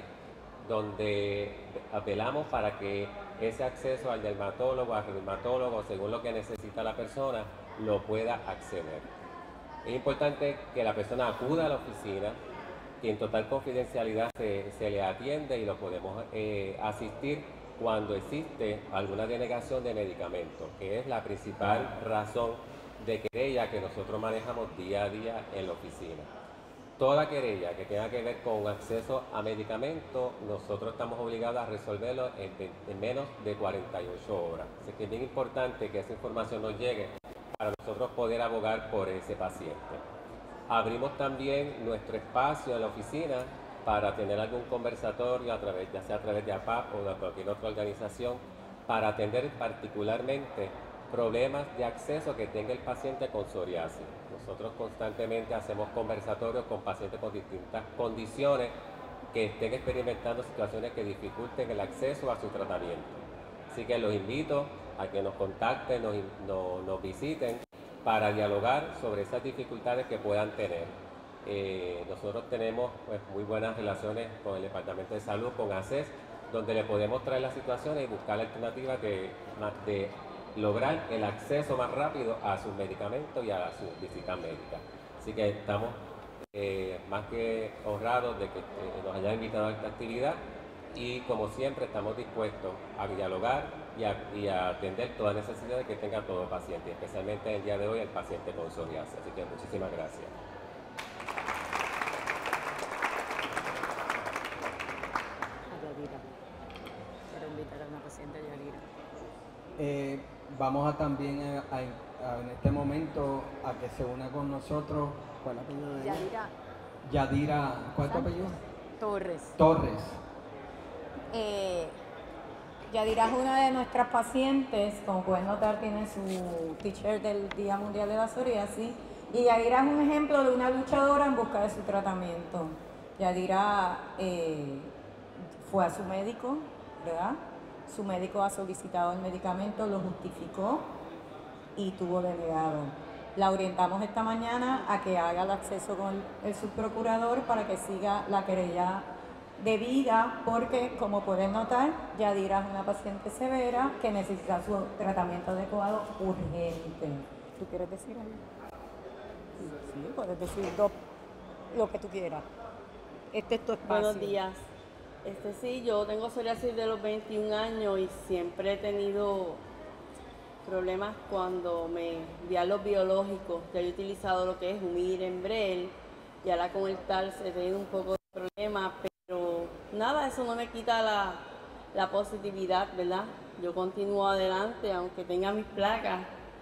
donde apelamos para que ese acceso al dermatólogo, al reumatólogo, según lo que necesita la persona, lo pueda acceder. Es importante que la persona acuda a la oficina, que en total confidencialidad se, se le atiende y lo podemos eh, asistir cuando existe alguna denegación de medicamentos, que es la principal razón de querella que nosotros manejamos día a día en la oficina. Toda querella que tenga que ver con acceso a medicamentos, nosotros estamos obligados a resolverlo en, en menos de cuarenta y ocho horas. Así que es bien importante que esa información nos llegue para nosotros poder abogar por ese paciente. Abrimos también nuestro espacio en la oficina para tener algún conversatorio, a través, ya sea a través de A P A P o de cualquier otra organización, para atender particularmente problemas de acceso que tenga el paciente con psoriasis. Nosotros constantemente hacemos conversatorios con pacientes con distintas condiciones que estén experimentando situaciones que dificulten el acceso a su tratamiento. Así que los invito a que nos contacten, nos, nos, nos visiten para dialogar sobre esas dificultades que puedan tener. Eh, nosotros tenemos pues, muy buenas relaciones con el Departamento de Salud, con A C E S, donde le podemos traer las situaciones y buscar alternativas de, de lograr el acceso más rápido a sus medicamentos y a sus visitas médicas. Así que estamos eh, más que honrados de que eh, nos hayan invitado a esta actividad y como siempre estamos dispuestos a dialogar y a, y a atender todas las necesidades que tenga todo paciente, especialmente el día de hoy el paciente con psoriasis. Así que muchísimas gracias. Quiero invitar a una paciente, Yadira. Eh, vamos a también a, a, a, en este momento a que se una con nosotros. ¿Cuál es el apellido de ella? Yadira Yadira, ¿cuál es tu apellido? Torres. Torres. Eh, Yadira es una de nuestras pacientes, como pueden notar tiene su t-shirt del Día Mundial de la Psoriasis, y Yadira es un ejemplo de una luchadora en busca de su tratamiento. Yadira eh, fue a su médico, ¿verdad? Su médico ha solicitado el medicamento, lo justificó y tuvo denegado. La orientamos esta mañana a que haga el acceso con el subprocurador para que siga la querella debida, porque como pueden notar, Yadira es una paciente severa que necesita su tratamiento adecuado urgente. ¿Tú quieres decir algo? Sí, puedes decir do, lo que tú quieras. Este es tu espacio. Buenos días. Este sí, yo tengo psoriasis de los veintiún años y siempre he tenido problemas cuando me vi a los biológicos. Ya he utilizado lo que es Humir, Enbrel, y ahora con el Taltz he tenido un poco de problemas, pero nada, eso no me quita la, la positividad, ¿verdad? Yo continúo adelante, aunque tenga mis placas,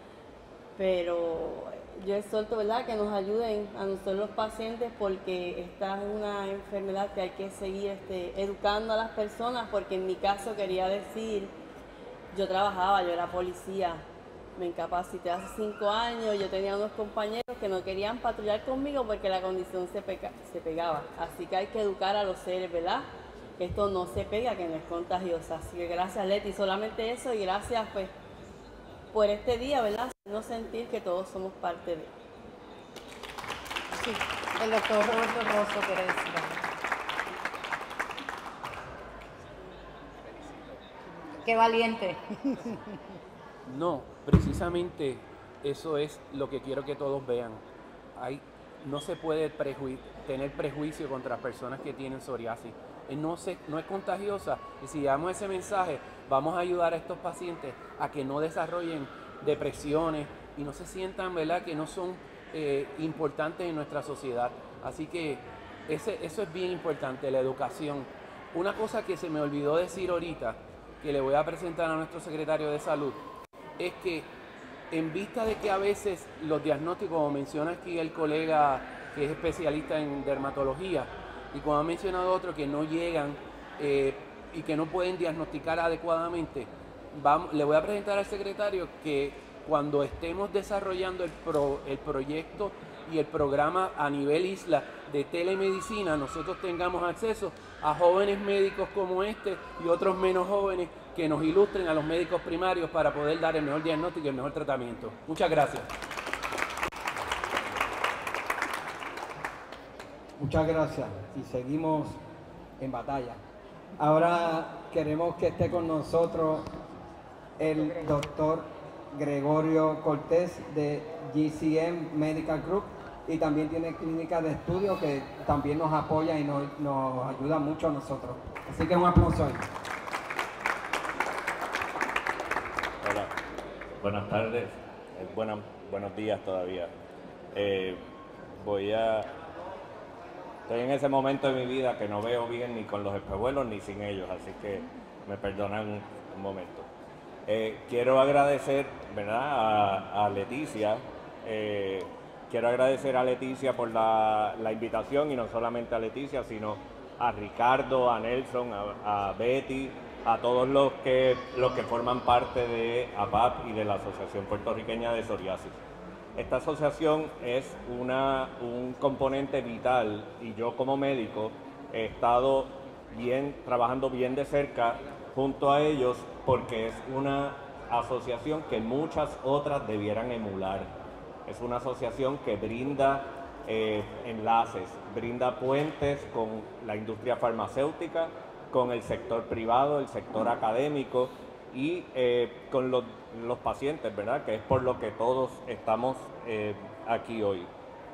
pero yo exhorto, ¿verdad?, que nos ayuden a nosotros los pacientes, porque esta es una enfermedad que hay que seguir este, educando a las personas, porque en mi caso quería decir, yo trabajaba, yo era policía, me incapacité hace cinco años, yo tenía unos compañeros que no querían patrullar conmigo porque la condición se, pega, se pegaba, así que hay que educar a los seres, ¿verdad?, que esto no se pega, que no es contagioso. Así que gracias, Leti, solamente eso, y gracias pues por este día, ¿verdad?, no sentir que todos somos parte de. Sí, el doctor Roberto Rosso quiere decir algo. Qué valiente. No, precisamente eso es lo que quiero que todos vean. Hay, no se puede preju- tener prejuicio contra personas que tienen psoriasis. Eh, No, se, no es contagiosa, y si damos ese mensaje, vamos a ayudar a estos pacientes a que no desarrollen depresiones y no se sientan, ¿verdad?, que no son eh, importantes en nuestra sociedad. Así que ese, eso es bien importante, la educación. Una cosa que se me olvidó decir ahorita, que le voy a presentar a nuestro secretario de Salud, es que en vista de que a veces los diagnósticos, como menciona aquí el colega que es especialista en dermatología, y como ha mencionado otro, que no llegan eh, y que no pueden diagnosticar adecuadamente, vamos, le voy a presentar al secretario que cuando estemos desarrollando el, pro, el proyecto y el programa a nivel isla de telemedicina, nosotros tengamos acceso a jóvenes médicos como este y otros menos jóvenes que nos ilustren a los médicos primarios para poder dar el mejor diagnóstico y el mejor tratamiento. Muchas gracias. Muchas gracias y seguimos en batalla. Ahora queremos que esté con nosotros el doctor Gregorio Cortés de G C M Medical Group, y también tiene clínica de estudio que también nos apoya y nos, nos ayuda mucho a nosotros. Así que un aplauso ahí. Hola, buenas tardes, eh, buena, buenos días todavía. Eh, voy a estoy en ese momento de mi vida que no veo bien ni con los espejuelos ni sin ellos, así que me perdonan un, un momento. Eh, quiero agradecer, ¿verdad?, a, a Leticia, eh, quiero agradecer a Leticia por la, la invitación, y no solamente a Leticia, sino a Ricardo, a Nelson, a, a Betty, a todos los que, los que forman parte de A P A P y de la Asociación Puertorriqueña de Psoriasis. Esta asociación es una, un componente vital, y yo como médico he estado bien, trabajando bien de cerca junto a ellos, porque es una asociación que muchas otras debieran emular. Es una asociación que brinda eh, enlaces, brinda puentes con la industria farmacéutica, con el sector privado, el sector académico y eh, con los, los pacientes, ¿verdad?, que es por lo que todos estamos eh, aquí hoy.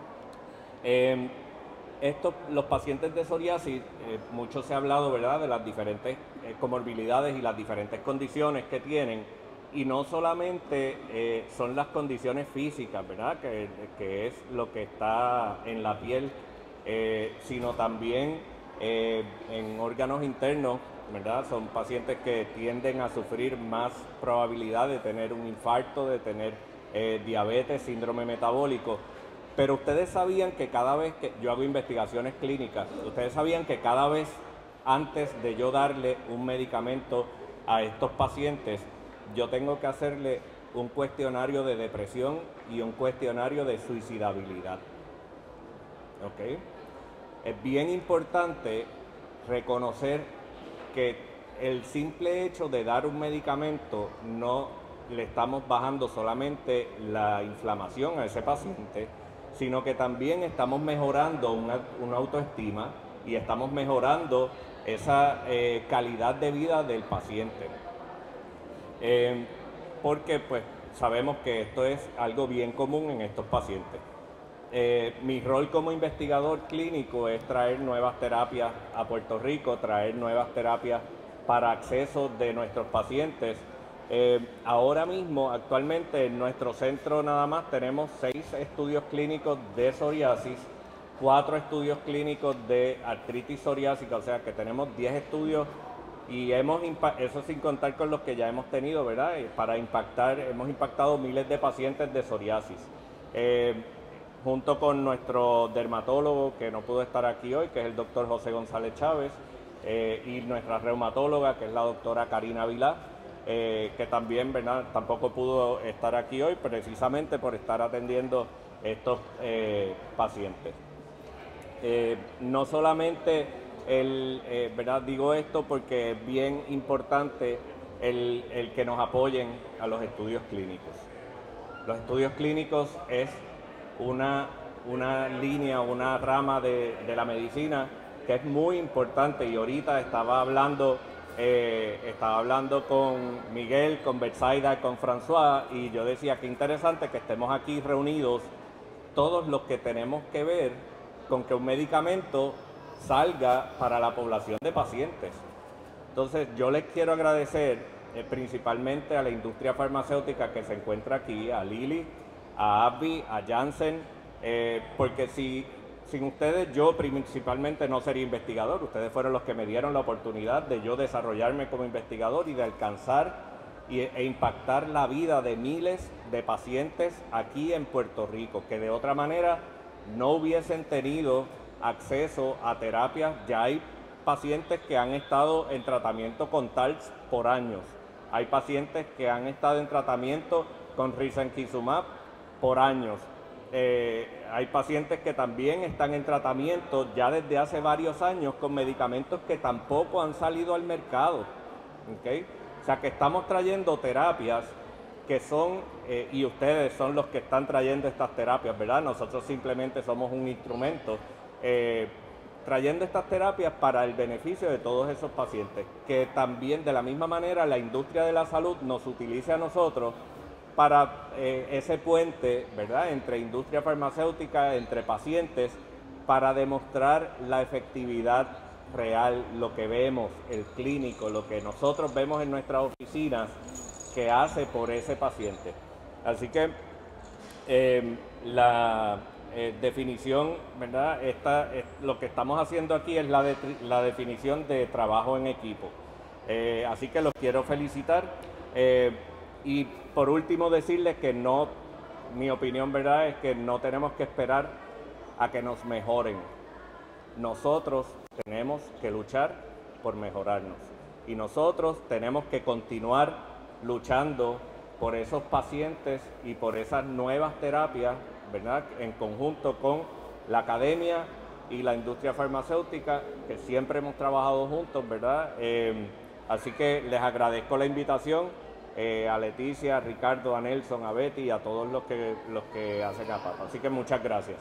Eh, Estos, los pacientes de psoriasis, eh, mucho se ha hablado, ¿verdad?, de las diferentes eh, comorbilidades y las diferentes condiciones que tienen, y no solamente eh, son las condiciones físicas, ¿verdad?, que, que es lo que está en la piel, eh, sino también eh, en órganos internos, ¿verdad? Son pacientes que tienden a sufrir más probabilidad de tener un infarto, de tener eh, diabetes, síndrome metabólico. Pero ustedes sabían que cada vez que yo hago investigaciones clínicas, ustedes sabían que cada vez antes de yo darle un medicamento a estos pacientes, yo tengo que hacerle un cuestionario de depresión y un cuestionario de suicidabilidad. ¿Ok? Es bien importante reconocer que el simple hecho de dar un medicamento no le estamos bajando solamente la inflamación a ese paciente, sino que también estamos mejorando una, una autoestima y estamos mejorando esa eh, calidad de vida del paciente. Eh, porque pues sabemos que esto es algo bien común en estos pacientes. Eh, mi rol como investigador clínico es traer nuevas terapias a Puerto Rico, traer nuevas terapias para acceso de nuestros pacientes. Eh, ahora mismo, actualmente, en nuestro centro nada más tenemos seis estudios clínicos de psoriasis, cuatro estudios clínicos de artritis psoriásica, o sea que tenemos diez estudios, y hemos, eso sin contar con los que ya hemos tenido, ¿verdad? Para impactar, hemos impactado miles de pacientes de psoriasis. Eh, junto con nuestro dermatólogo, que no pudo estar aquí hoy, que es el doctor José González Chávez, eh, y nuestra reumatóloga, que es la doctora Karina Vilá, Eh, que también, ¿verdad?, tampoco pudo estar aquí hoy precisamente por estar atendiendo estos eh, pacientes. Eh, no solamente, el, eh, ¿verdad?, digo esto porque es bien importante el, el que nos apoyen a los estudios clínicos. Los estudios clínicos es una, una línea, una rama de, de la medicina que es muy importante, y ahorita estaba hablando Eh, estaba hablando con Miguel, con Betsaida, con François, y yo decía que interesante que estemos aquí reunidos todos los que tenemos que ver con que un medicamento salga para la población de pacientes. Entonces yo les quiero agradecer eh, principalmente a la industria farmacéutica que se encuentra aquí, a Lilly, a AbbVie, a Janssen, eh, porque si sin ustedes yo principalmente no sería investigador. Ustedes fueron los que me dieron la oportunidad de yo desarrollarme como investigador y de alcanzar y, e impactar la vida de miles de pacientes aquí en Puerto Rico, que de otra manera no hubiesen tenido acceso a terapias. Ya hay pacientes que han estado en tratamiento con T A R Ts por años. Hay pacientes que han estado en tratamiento con risankizumab por años. Eh, hay pacientes que también están en tratamiento ya desde hace varios años con medicamentos que tampoco han salido al mercado, ¿okay? O sea que estamos trayendo terapias que son, eh, y ustedes son los que están trayendo estas terapias, ¿verdad? Nosotros simplemente somos un instrumento, eh, trayendo estas terapias para el beneficio de todos esos pacientes, que también de la misma manera la industria de la salud nos utilice a nosotros para eh, ese puente, ¿verdad?, entre industria farmacéutica, entre pacientes, para demostrar la efectividad real, lo que vemos, el clínico, lo que nosotros vemos en nuestras oficinas, que hace por ese paciente. Así que eh, la, eh, definición, ¿verdad? Esta, eh, lo que estamos haciendo aquí es la, de, la definición de trabajo en equipo. Eh, así que los quiero felicitar. Eh, y por último decirles que no, mi opinión, ¿verdad?, es que no tenemos que esperar a que nos mejoren. Nosotros tenemos que luchar por mejorarnos. Y nosotros tenemos que continuar luchando por esos pacientes y por esas nuevas terapias, ¿verdad?, en conjunto con la academia y la industria farmacéutica, que siempre hemos trabajado juntos, ¿verdad? Eh, así que les agradezco la invitación eh, a Leticia, a Ricardo, a Nelson, a Betty y a todos los que, los que hacen A P A P. Así que muchas gracias.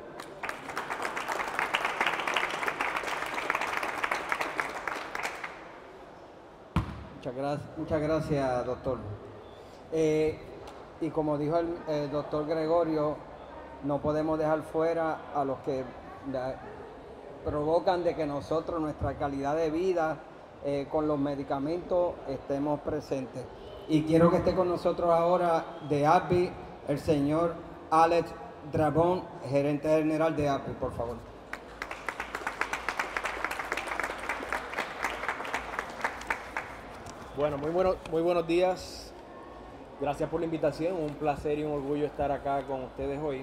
Muchas gracias, muchas gracias, doctor. Eh, y como dijo el, el doctor Gregorio, no podemos dejar fuera a los que la, provocan de que nosotros, nuestra calidad de vida eh, con los medicamentos, estemos presentes. Y quiero que esté con nosotros ahora de A P I el señor Alex Drabón, gerente general de A P I, por favor. Bueno, muy, bueno, muy buenos días. Gracias por la invitación. Un placer y un orgullo estar acá con ustedes hoy.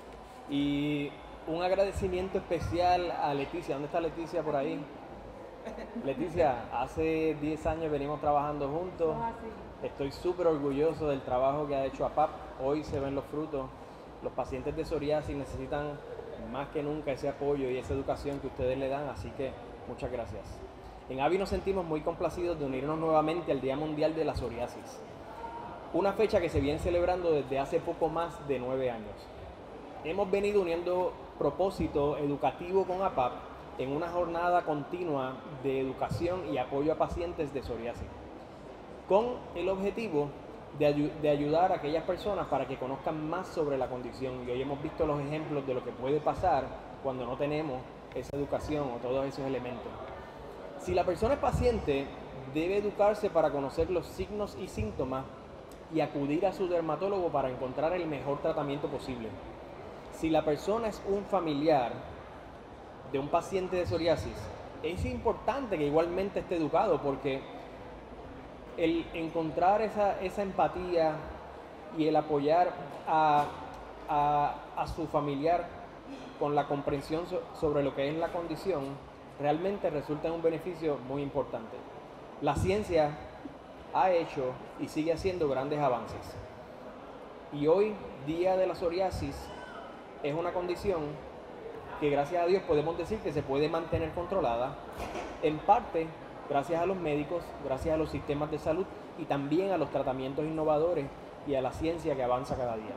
Y un agradecimiento especial a Leticia. ¿Dónde está Leticia por ahí? Leticia, hace diez años venimos trabajando juntos. Estoy súper orgulloso del trabajo que ha hecho A P A P. Hoy se ven los frutos. Los pacientes de psoriasis necesitan más que nunca ese apoyo y esa educación que ustedes le dan. Así que muchas gracias. En A B I nos sentimos muy complacidos de unirnos nuevamente al Día Mundial de la Psoriasis, una fecha que se viene celebrando desde hace poco más de nueve años. Hemos venido uniendo propósito educativo con A P A P en una jornada continua de educación y apoyo a pacientes de psoriasis, con el objetivo de, ayu- de ayudar a aquellas personas para que conozcan más sobre la condición. Y hoy hemos visto los ejemplos de lo que puede pasar cuando no tenemos esa educación o todos esos elementos. Si la persona es paciente, debe educarse para conocer los signos y síntomas y acudir a su dermatólogo para encontrar el mejor tratamiento posible. Si la persona es un familiar de un paciente de psoriasis, es importante que igualmente esté educado, porque el encontrar esa, esa empatía y el apoyar a, a, a su familiar con la comprensión so, sobre lo que es la condición, realmente resulta en un beneficio muy importante. La ciencia ha hecho y sigue haciendo grandes avances. Y hoy, Día de la Psoriasis, es una condición que gracias a Dios podemos decir que se puede mantener controlada, en parte gracias a los médicos, gracias a los sistemas de salud y también a los tratamientos innovadores y a la ciencia que avanza cada día.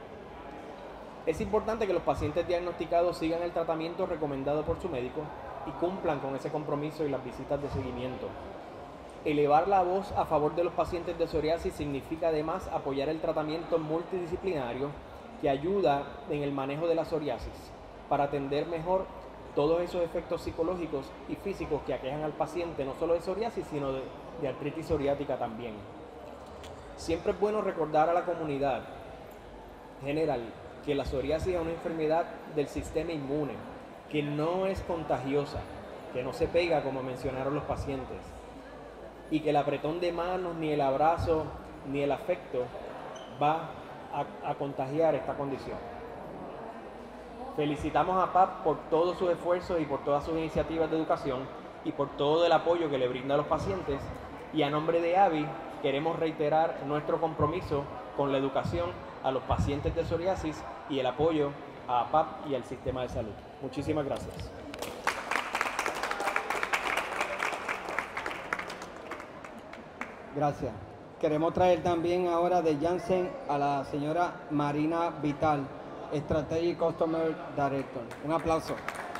Es importante que los pacientes diagnosticados sigan el tratamiento recomendado por su médico y cumplan con ese compromiso y las visitas de seguimiento. Elevar la voz a favor de los pacientes de psoriasis significa además apoyar el tratamiento multidisciplinario que ayuda en el manejo de la psoriasis para atender mejor todos esos efectos psicológicos y físicos que aquejan al paciente, no solo de psoriasis, sino de, de artritis psoriática también. Siempre es bueno recordar a la comunidad general que la psoriasis es una enfermedad del sistema inmune, que no es contagiosa, que no se pega como mencionaron los pacientes, y que el apretón de manos, ni el abrazo, ni el afecto va a, a contagiar esta condición. Felicitamos a P A P por todos sus esfuerzos y por todas sus iniciativas de educación y por todo el apoyo que le brinda a los pacientes, y a nombre de A B I queremos reiterar nuestro compromiso con la educación a los pacientes de psoriasis y el apoyo a P A P y al sistema de salud. Muchísimas gracias. Gracias. Queremos traer también ahora de Janssen a la señora Marina Vital, Strategic Customer Director. Un aplauso.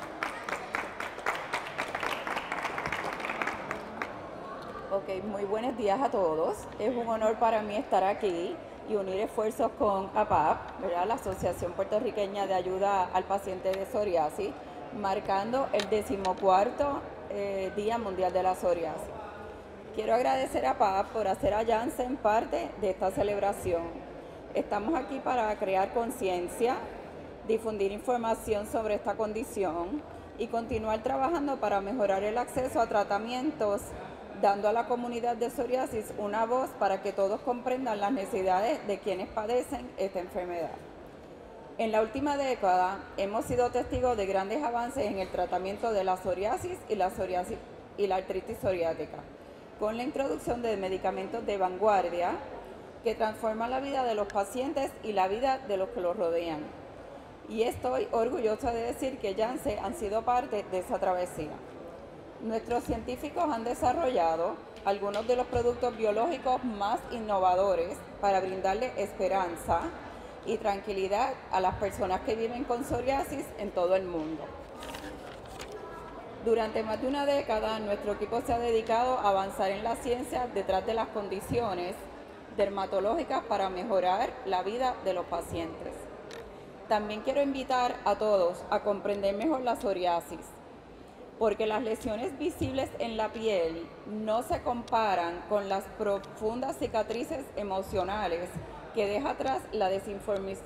Ok, muy buenos días a todos. Es un honor para mí estar aquí y unir esfuerzos con A P A P, ¿verdad? La Asociación Puertorriqueña de Ayuda al Paciente de Psoriasis, marcando el decimocuarto eh, Día Mundial de la Psoriasis. Quiero agradecer a P A P por hacer a Janssen parte de esta celebración. Estamos aquí para crear conciencia difundir información sobre esta condición y continuar trabajando para mejorar el acceso a tratamientos, dando a la comunidad de psoriasis una voz para que todos comprendan las necesidades de quienes padecen esta enfermedad. En la última década hemos sido testigos de grandes avances en el tratamiento de la psoriasis y la, psoriasis, y la artritis psoriática, con la introducción de medicamentos de vanguardia que transforman la vida de los pacientes y la vida de los que los rodean. Y estoy orgullosa de decir que Janssen han sido parte de esa travesía. Nuestros científicos han desarrollado algunos de los productos biológicos más innovadores para brindarle esperanza y tranquilidad a las personas que viven con psoriasis en todo el mundo. Durante más de una década, nuestro equipo se ha dedicado a avanzar en la ciencia detrás de las condiciones dermatológicas para mejorar la vida de los pacientes. También quiero invitar a todos a comprender mejor la psoriasis, porque las lesiones visibles en la piel no se comparan con las profundas cicatrices emocionales que deja atrás la desinformación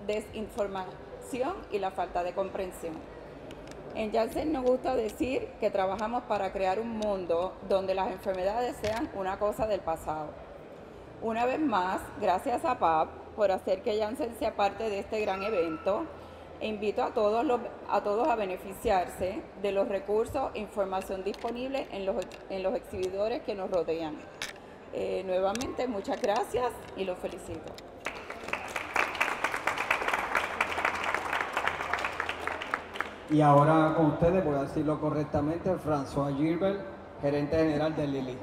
y la falta de comprensión. En Janssen nos gusta decir que trabajamos para crear un mundo donde las enfermedades sean una cosa del pasado. Una vez más, gracias a P A P por hacer que Janssen sea parte de este gran evento, e invito a todos, los, a todos a beneficiarse de los recursos e información disponible en los, en los exhibidores que nos rodean. Eh, nuevamente, muchas gracias y los felicito. Y ahora con ustedes, voy a decirlo correctamente, François Gilbert, gerente general de Lilly.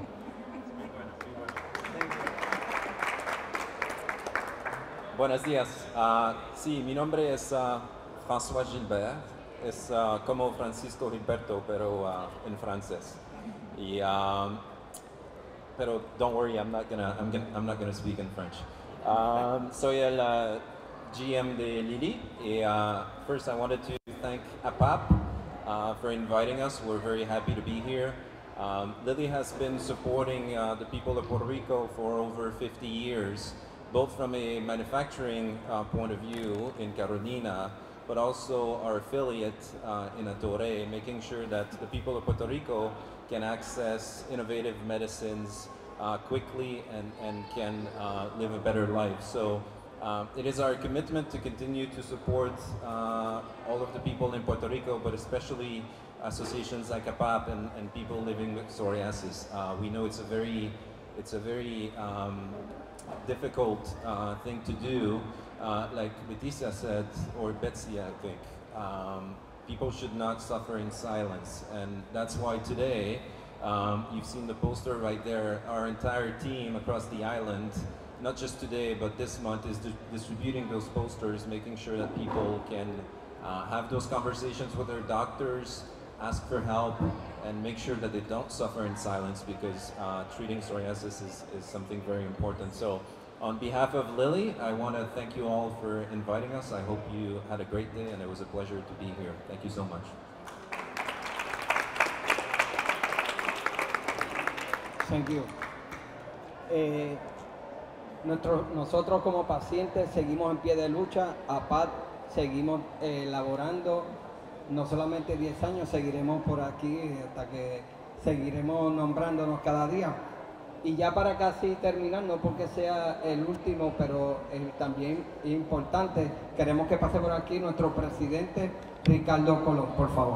Buenos días. Uh, sí, mi nombre es uh, François Gilbert. Es uh, como Francisco Gilberto, pero uh, en francés. Y, um, pero don't worry, I'm not gonna, I'm gonna, I'm not gonna speak in French. Um, soy el uh, G M de Lilly. Y, uh, first, I wanted to thank A P A P uh, for inviting us. We're very happy to be here. Um, Lilly has been supporting uh, the people of Puerto Rico for over fifty years, both from a manufacturing uh, point of view in Carolina, but also our affiliate uh, in Atore, making sure that the people of Puerto Rico can access innovative medicines uh, quickly and, and can uh, live a better life. So uh, it is our commitment to continue to support uh, all of the people in Puerto Rico, but especially associations like A P A P and, and people living with psoriasis. Uh, we know it's a very, it's a very um, difficult uh, thing to do, uh, like Leticia said, or Betsy, I think. Um, people should not suffer in silence, and that's why today, um, you've seen the poster right there, our entire team across the island, not just today, but this month, is di distributing those posters, making sure that people can uh, have those conversations with their doctors, ask for help, and make sure that they don't suffer in silence, because uh, treating psoriasis is, is something very important. So on behalf of Lilly, I want to thank you all for inviting us. I hope you had a great day, and it was a pleasure to be here. Thank you so much. Thank you. Eh, nuestro, nosotros como pacientes seguimos en pie de lucha. A P A P seguimos eh, elaborando. No solamente diez años, seguiremos por aquí hasta que seguiremos nombrándonos cada día. Y ya para casi terminar, no porque sea el último, pero eh, también importante, queremos que pase por aquí nuestro presidente Ricardo Colón, por favor.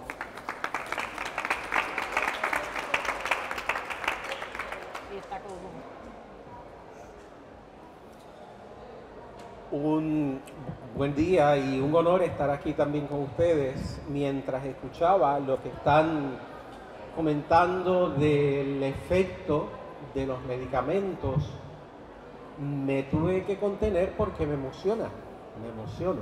Un buen día y un honor estar aquí también con ustedes mientras escuchaba lo que están comentando del efecto de los medicamentos. Me tuve que contener porque me emociona, me emociono,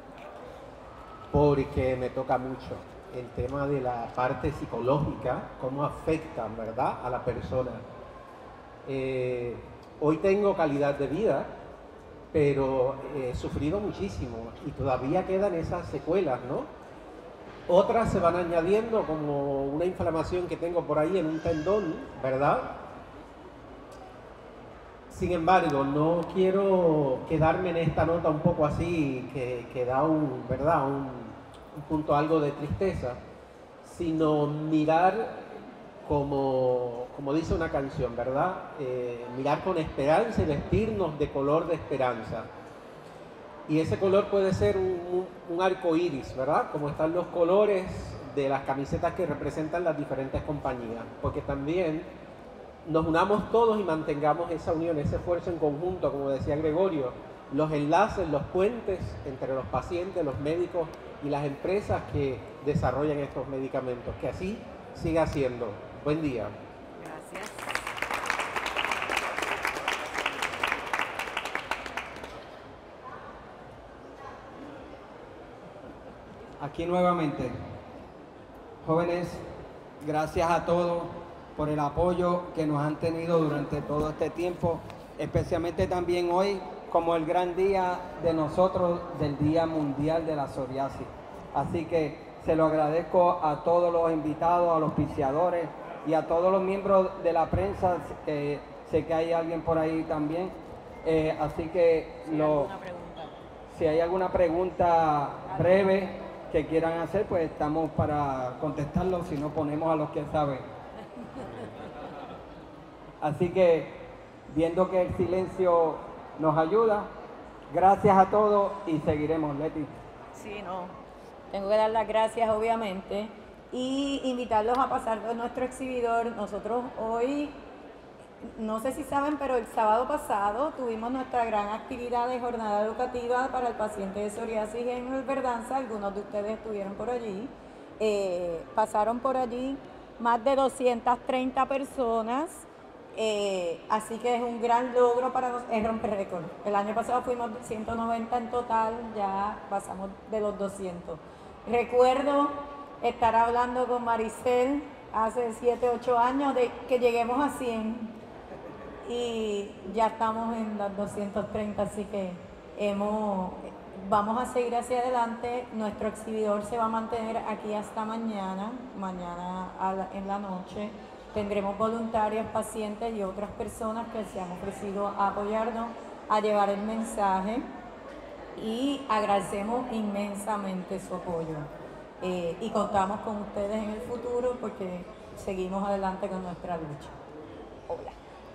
porque me toca mucho el tema de la parte psicológica, cómo afectan, ¿verdad?, a la persona. Eh, hoy tengo calidad de vida, pero he sufrido muchísimo y todavía quedan esas secuelas, ¿no? Otras se van añadiendo, como una inflamación que tengo por ahí en un tendón, ¿verdad? Sin embargo, no quiero quedarme en esta nota un poco así, que, que da un, ¿verdad? Un, un punto algo de tristeza, sino mirar como, como dice una canción, ¿verdad? Eh, mirar con esperanza y vestirnos de color de esperanza. Y ese color puede ser un, un, un arco iris, ¿verdad? Como están los colores de las camisetas que representan las diferentes compañías, porque también nos unamos todos y mantengamos esa unión, ese esfuerzo en conjunto, como decía Gregorio, los enlaces, los puentes entre los pacientes, los médicos y las empresas que desarrollan estos medicamentos, que así siga siendo. Buen día. Gracias. Aquí nuevamente. Jóvenes, gracias a todos por el apoyo que nos han tenido durante todo este tiempo, especialmente también hoy como el gran día de nosotros del Día Mundial de la Psoriasis. Así que se lo agradezco a todos los invitados, a los auspiciadores y a todos los miembros de la prensa, eh, sé que hay alguien por ahí también, eh, así que lo, si hay alguna pregunta breve que quieran hacer, pues estamos para contestarlo, si no ponemos a los que saben. Así que, viendo que el silencio nos ayuda, gracias a todos y seguiremos, Leti. Sí, no. Tengo que dar las gracias, obviamente, y invitarlos a pasar por nuestro exhibidor. Nosotros hoy, no sé si saben, pero el sábado pasado tuvimos nuestra gran actividad de jornada educativa para el paciente de psoriasis en el Verdanza. Algunos de ustedes estuvieron por allí. Eh, pasaron por allí más de doscientas treinta personas. Eh, así que es un gran logro para nosotros, es romper récord. El año pasado fuimos ciento noventa en total, ya pasamos de los doscientos. Recuerdo estar hablando con Maricel hace siete, ocho años de que lleguemos a cien y ya estamos en los doscientos treinta, así que hemos, vamos a seguir hacia adelante. Nuestro exhibidor se va a mantener aquí hasta mañana, mañana a la, en la noche. Tendremos voluntarios, pacientes y otras personas que se han ofrecido a apoyarnos, a llevar el mensaje y agradecemos inmensamente su apoyo. Eh, y contamos con ustedes en el futuro porque seguimos adelante con nuestra lucha. Hola.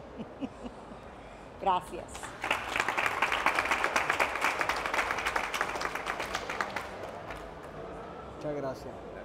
Gracias. Muchas gracias.